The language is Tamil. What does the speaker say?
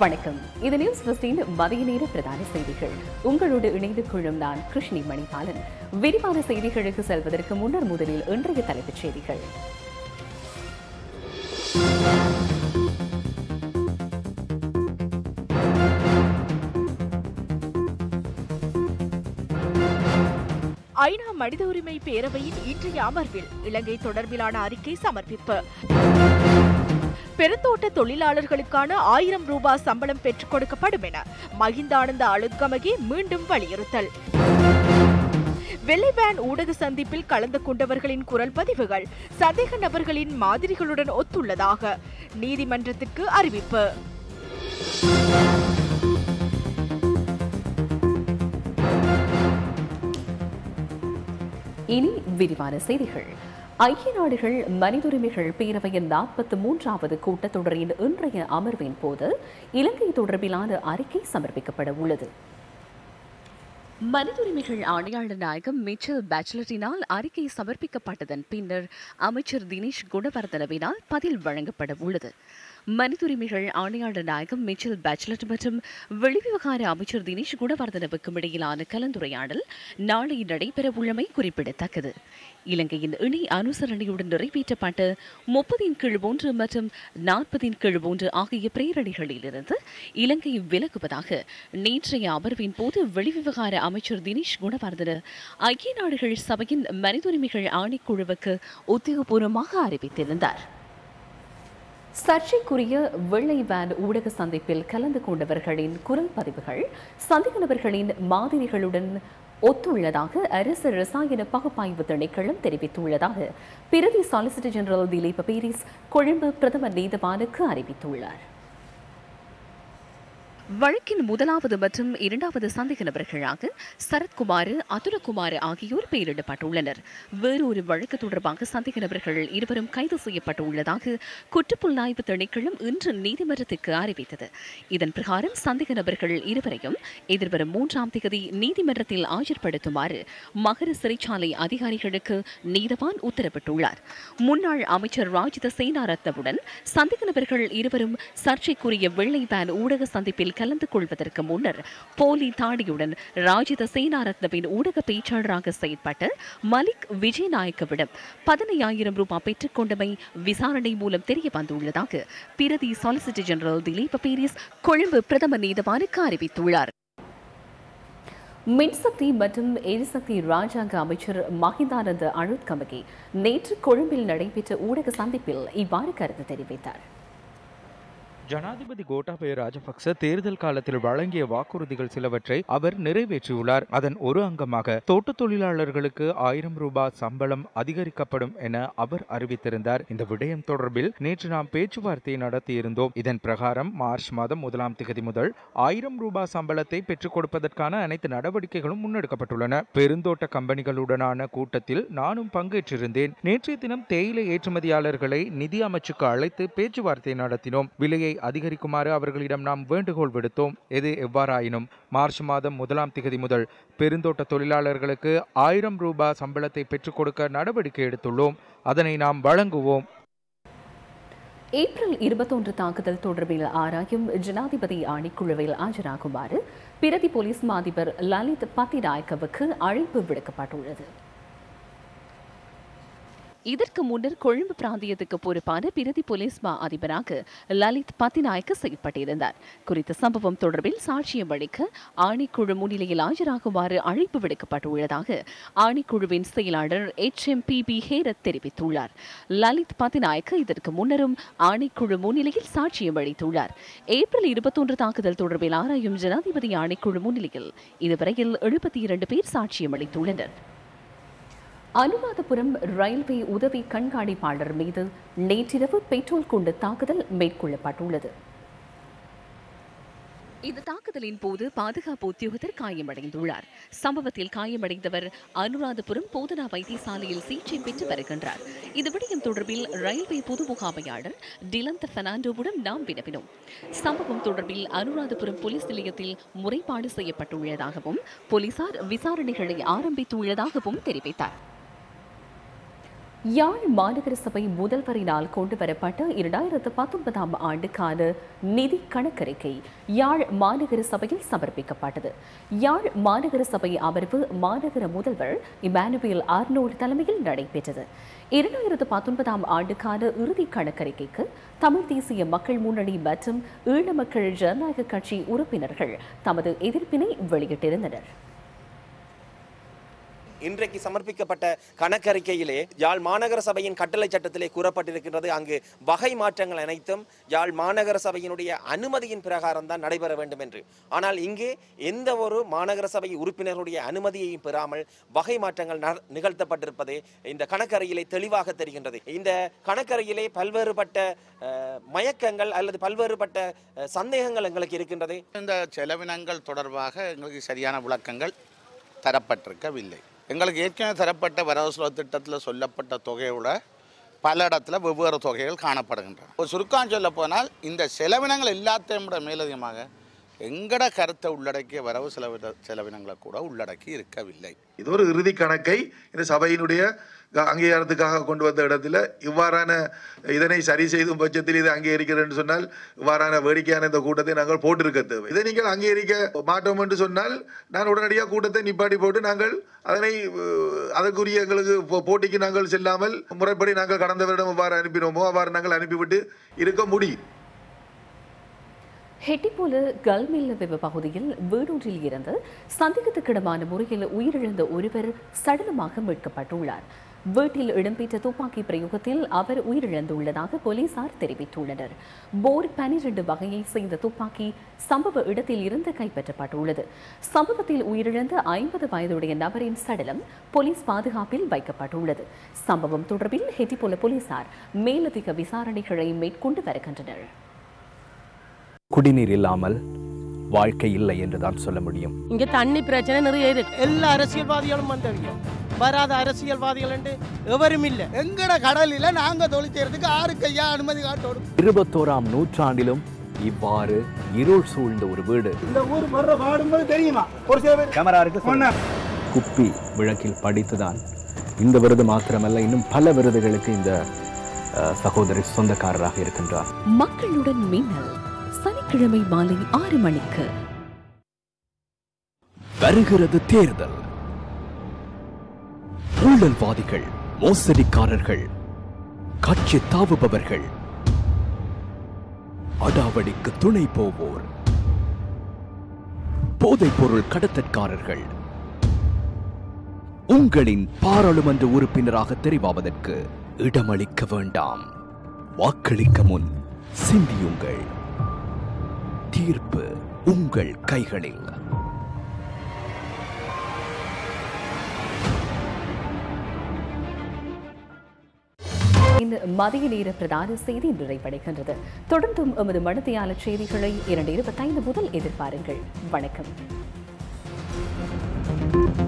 வணக்கம். இது நியூஸ் ஃபர்ஸ்டின் மதிய நேர பிரதான செய்திகள். உங்களோடு இணைந்து கொள்ளும் நான் கிருஷ்ணி மணிபாலன். விரிவான செய்திகளுக்கு செல்வதற்கு முன்னர் முதலில் இன்றைய தலைப்புச் செய்திகள். ஐநா மனித உரிமை பேரவையின் இன்றைய அமர்வில் இலங்கை தொடர்பிலான அறிக்கை சமர்ப்பிப்பு. பெருந்தோட்ட தொழிலாளர்களுக்கான 1000 ரூபாய் சம்பளம் பெற்றுக் கொடுக்கப்படும் என மஹிந்தானந்த அழுத்கமகே மீண்டும் வலியுறுத்தல். வெள்ளை வேன் ஊடக சந்திப்பில் கலந்து கொண்டவர்களின் குரல் பதிவுகள் சந்தேக நபர்களின் மாதிரிகளுடன் ஒத்துள்ளதாக நீதிமன்றத்திற்கு அறிவிப்பு. இனி விரிவான செய்திகள். ஐக்கிய நாடுகள் மனித உரிமைகள் பேரவையின் 43வது கூட்டத்தொடரின் இன்றைய அமர்வின் போது இலங்கை தொடர்பிலான அறிக்கை சமர்ப்பிக்கப்பட உள்ளது. மனித உரிமைகள் ஆணையாளர் நாயகம் மிச்சல் பேச்சலரினால் அறிக்கை சமர்ப்பிக்கப்பட்டதன் பின்னர் அமைச்சர் தினேஷ் குணவர்தனவினால் பதில் வழங்கப்பட உள்ளது. மனித உரிமைகள் ஆணையாளர் நாயகம் மிச்சல் பேச்சலட் மற்றும் வெளிவிவகார அமைச்சர் தினேஷ் குணவர்தனவுக்கும் இடையிலான கலந்துரையாடல் நாளை நடைபெறவுள்ளமை குறிப்பிடத்தக்கது. இலங்கையின் இணை அனுசரணையுடன் நிறைவேற்றப்பட்ட 30(1) மற்றும் 40(1) ஆகிய பிரேரணைகளிலிருந்து இலங்கை விலகுவதாக நேற்றைய அமர்வின் போது வெளிவிவகார அமைச்சர் தினேஷ் குணவர்தன ஐக்கிய நாடுகள் சபையின் மனித உரிமைகள் ஆணைக்குழுவுக்கு உத்தியோகபூர்வமாக அறிவித்திருந்தார். சர்ச்சைக்குரிய வெள்ளை வேன் ஊடக சந்திப்பில் கலந்து கொண்டவர்களின் குரல் பதிவுகள் சந்தேக நபர்களின் மாதிரிகளுடன் ஒத்துள்ளதாக அரசு ரசாயன பகுப்பாய்வு திணைக்களம் தெரிவித்துள்ளதாக பிரதி சாலிசிட்டர் ஜெனரல் திலீப் பீரிஸ் கொழும்பு பிரதம நீதவானுக்கு அறிவித்துள்ளார். வழக்கின் முதலாவது மற்றும் இரண்டாவது சந்தேக நபர்களாக சரத்குமார், அதுரகுமார் ஆகியோர் பெயரிடப்பட்டுள்ளனர். வேறொரு வழக்கு தொடர்பாக சந்தேக நபர்கள் இருவரும் கைது செய்யப்பட்டுள்ளதாக குற்றப்புலனாய்வு திணைக்களம் இன்று நீதிமன்றத்திற்கு அறிவித்தது. இதன் பிரகாரம் சந்தேக நபர்கள் இருவரையும் எதிர்வரும் 3ஆம் தேதி நீதிமன்றத்தில் ஆஜர்படுத்துமாறு மகர சிறைச்சாலை அதிகாரிகளுக்கு நீதவான் உத்தரவிட்டுள்ளார். முன்னாள் அமைச்சர் ராஜித சேனாரத்னவுடன் சந்தேக நபர்கள் இருவரும் சர்ச்சைக்குரிய வெள்ளை வேன் ஊடக சந்திப்பில் கலந்து கொள்வதற்கு முன்னர் போலி தாடியுடன் ராஜித சேனாரத்னவின் ஊடக பேச்சாளராக செயற்பட்ட மலிக் விஜயநாயக்கவிடம் 15,000 ரூபாய் பெற்றுக் கொண்டமை விசாரணை மூலம் தெரிய வந்துள்ளதாக பிரதி சாலிசிட்டர் ஜெனரல் திலீப் பீரிஸ் கொழும்பு பிரதம நீதவானுக்கு அறிவித்துள்ளார். மின்சக்தி மற்றும் எரிசக்தி ராஜாங்க அமைச்சர் மஹிந்தானந்த அழுத்கமகே நேற்று கொழும்பில் நடைபெற்ற ஊடக சந்திப்பில் இவ்வாறு கருத்து தெரிவித்தார். ஜனாதிபதி கோட்டாபய ராஜபக்ச தேர்தல் காலத்தில் வழங்கிய வாக்குறுதிகள் சிலவற்றை அவர் நிறைவேற்றியுள்ளார். அதன் ஒரு அங்கமாக தோட்ட தொழிலாளர்களுக்கு 1000 ரூபாய் சம்பளம் அதிகரிக்கப்படும் என அவர் அறிவித்திருந்தார். இந்த விடயம் தொடர்பில் நேற்று நாம் பேச்சுவார்த்தை நடத்தியிருந்தோம். இதன் பிரகாரம் மார்ச் மாதம் 1ஆம் தேதி முதல் 1000 ரூபாய் சம்பளத்தை பெற்றுக் கொடுப்பதற்கான அனைத்து நடவடிக்கைகளும் முன்னெடுக்கப்பட்டுள்ளன. பெருந்தோட்ட கம்பெனிகளுடனான கூட்டத்தில் நானும் பங்கேற்றிருந்தேன். நேற்றைய தினம் தேயிலை ஏற்றுமதியாளர்களை நிதி அமைச்சுக்கு அழைத்து பேச்சுவார்த்தை நடத்தினோம். விலையை அதிகரிக்குமாறு அவர்களிடம் நாம் வேண்டுகோள் விடுத்தோம். எது எவ்வாறாயினும் மார்ச் மாதம் 1ஆம் தேதி முதல் பெருந்தோட்ட தொழிலாளர்களுக்கு 1000 ரூபாய் சம்பளத்தை பெற்றுக் கொடுக்க நடவடிக்கை எடுத்துள்ளோம். அதனை நாம் வழங்குவோம். ஏப்ரல் 21 தாக்குதல் தொடர்பில் ஆராயும் ஜனாதிபதி ஆணைக்குழுவில் ஆஜராகுமாறு பிரதி போலீஸ் மா அதிபர் லலித் பத்திநாயக்கவுக்கு அழைப்பு விடுக்கப்பட்டுள்ளது. இதற்கு முன்னர் கொழும்பு பிராந்தியத்துக்கு பொறுப்பான பிரதி போலீஸ் மா அதிபராக லலித் பத்திநாயக்க செயற்பட்டிருந்தார். குறித்த சம்பவம் தொடர்பில் சாட்சியம் அளிக்க ஆணைக்குழு முன்னிலையில் ஆஜராகுமாறு அழைப்பு விடுக்கப்பட்டுள்ளதாக ஆணைக்குழுவின் செயலாளர் HMPB ஹேரத் தெரிவித்துள்ளார். லலித் பத்திநாயக்க இதற்கு முன்னரும் ஆணைக்குழு முன்னிலையில் சாட்சியம் அளித்துள்ளார். ஏப்ரல் 21 தாக்குதல் தொடர்பில் ஆராயும் ஜனாதிபதி ஆணைக்குழு முன்னிலையில் இதுவரையில் 72 பேர் சாட்சியம் அளித்துள்ளனர். அனுராதபுரம் ரயில்வே உதவி கண்காணிப்பாளர் மீது நேற்றிரவு பெட்ரோல் குண்டு தாக்குதல் மேற்கொள்ளப்பட்டுள்ளது. இந்த தாக்குதலின் போது பாதுகாப்பு உத்தியோகத்தர் காயமடைந்துள்ளார். சம்பவத்தில் காயமடைந்தவர் அனுராதபுரம் போதனா வைத்தியசாலையில் சிகிச்சை பெற்று வருகின்றார். இது விடயம் தொடர்பில் ரயில்வே பொது முகாமையாளர் டிலந்த பெர்னாண்டோவுடன் நாம் வினவினோம். சம்பவம் தொடர்பில் அனுராதபுரம் போலீஸ் நிலையத்தில் முறைப்பாடு செய்யப்பட்டுள்ளதாகவும் போலீசார் விசாரணைகளை ஆரம்பித்துள்ளதாகவும் தெரிவித்தார். யாழ் மாநகர சபை முதல்வரினால் கொண்டுவரப்பட்ட 2019ஆம் ஆண்டுக்கான நிதி கணக்கறிக்கை யாழ் மாநகர சபையில் சமர்ப்பிக்கப்பட்டது. யாழ் மாநகர சபை அமர்வு மாநகர முதல்வர் இமானுவேல் ஆர்னோல்ட் தலைமையில் நடைபெற்றது. 2019ஆம் ஆண்டுக்கான இறுதி கணக்கறிக்கைக்கு தமிழ் தேசிய மக்கள் முன்னணி மற்றும் ஈழ மக்கள் ஜனநாயக கட்சி உறுப்பினர்கள் தமது எதிர்ப்பினை வெளியிட்டிருந்தனர். இன்றைக்கு சமர்ப்பிக்கப்பட்ட கணக்கறிக்கையிலே யாழ் மாநகர சபையின் கட்டளை சட்டத்திலே கூறப்பட்டிருக்கின்றது. அங்கு வகை மாற்றங்கள் அனைத்தும் யாழ் மாநகர சபையினுடைய அனுமதியின் பிரகாரம் தான் நடைபெற வேண்டும் என்று. ஆனால் இங்கே எந்த ஒரு மாநகர சபை உறுப்பினர்களுடைய அனுமதியையும் பெறாமல் வகை மாற்றங்கள் நிகழ்த்தப்பட்டிருப்பது இந்த கணக்கறியிலே தெளிவாக தெரிகின்றது. இந்த கணக்கறியிலே பல்வேறுபட்ட மயக்கங்கள் அல்லது பல்வேறுபட்ட சந்தேகங்கள் எங்களுக்கு இருக்கின்றது. இந்த செலவினங்கள் தொடர்பாக எங்களுக்கு சரியான விளக்கங்கள் தரப்பட்டிருக்கவில்லை. எங்களுக்கு ஏற்கனவே தரப்பட்ட வரவு செலவு திட்டத்தில் சொல்லப்பட்ட தொகையோட பல இடத்துல வெவ்வேறு தொகைகள் காணப்படுகின்றன. ஒரு சுருக்கம் சொல்ல போனால் இந்த செலவினங்கள் எல்லாத்தையும் விட மேலதிகமாக எங்கட கருத்தை உள்ளடக்கிய வரவு செலவினங்களை கூட உள்ளடக்கி இருக்கவில்லை. இது ஒரு இறுதி கணக்கை இந்த சபையினுடைய அங்கீகாரத்துக்காக கொண்டு வந்த இடத்துல இவ்வாறான இதனை சரி செய்தும் பட்சத்தில் இதை அங்கீகரிக்கிறேன் சொன்னால் இவ்வாறான வேடிக்கையான இந்த கூட்டத்தை நாங்கள் போட்டிருக்க தேவை. இதை நீங்கள் அங்கீகரிக்க மாட்டோம் என்று சொன்னால் நான் உடனடியாக கூட்டத்தை நிப்பாட்டி போட்டு நாங்கள் அதற்குரிய எங்களுக்கு போட்டிக்கு நாங்கள் செல்லாமல் முறைப்படி நாங்கள் கடந்த வருடம் எவ்வாறு அனுப்பினோமோ அவ்வாறு நாங்கள் அனுப்பிவிட்டு இருக்க முடியும். ஹெட்டிபோல கல்மெல்ல பகுதியில் வீடொன்றில் இருந்து சந்தேகத்துக்கிடமான முறையில் உயிரிழந்த ஒருவர் சடலமாக மீட்கப்பட்டுள்ளார். வீட்டில் இடம்பெற்ற துப்பாக்கி பிரயோகத்தில் அவர் உயிரிழந்துள்ளதாக போலீசார் தெரிவித்துள்ளனர். போர் 12 வகையை சேர்ந்த துப்பாக்கி சம்பவ இடத்தில் இருந்து கைப்பற்றப்பட்டுள்ளது. சம்பவத்தில் உயிரிழந்த 50 வயதுடைய நபரின் சடலம் போலீஸ் பாதுகாப்பில் வைக்கப்பட்டுள்ளது. சம்பவம் தொடர்பில் ஹெட்டிபோல போலீசார் மேலதிக விசாரணைகளை மேற்கொண்டு வருகின்றனர். குடிநீர் இல்லாமல் வாழ்க்கை இல்லை என்றுதான் சொல்ல முடியும். இங்க தண்ணி பிரச்சனை நிறைய இருக்கு. எல்லா அரசியல்வாதிகளும் வந்தவங்க, வராத அரசியல்வாதிகள் என்று எவரும் இல்லை. எங்கட கடலில நாங்க தொழில் செய்யறதுக்கு ஆருக்கு ஐயா அனுமதி காட்டோடும். 21ஆம் நூற்றாண்டிலும் இவ்வாறு இருள் சூழ்ந்த ஒரு வீடு. இந்த ஊர் வர்ற பாடும்போது தெரியுமா ஒரு சில பேர் கேமரா இருக்கு. குப்பி விளக்கில் படித்துதான் இந்த விருது மாத்திரமல்ல, இன்னும் பல விருதுகளுக்கு இந்த சகோதரி சொந்தக்காரராக இருக்கின்றார். மக்களுடன் மின்னல் சனிக்கிழமை மாலை 6 மணிக்கு. வருகிறது தேர்தல். ஊழல்வாதிகள், மோசடிக்காரர்கள், கட்சி தாவுபவர்கள், அடாவடிக்கு துணை போவோர், போதைப் பொருள் கடத்தற்காரர்கள் உங்களின் பாராளுமன்ற உறுப்பினராக தெரிவாவதற்கு இடமளிக்க வேண்டாம். வாக்களிக்க முன் சிந்தியுங்கள். தீர்ப்பு உங்கள் கைகளில். இந்த மதிய நேர பிரதான செய்தி நிறைவடைகின்றது. தொடர்ந்தும் எமது மணித்தியாளர் செய்திகளை 2:25 முதல் எதிர்பாருங்கள். வணக்கம்.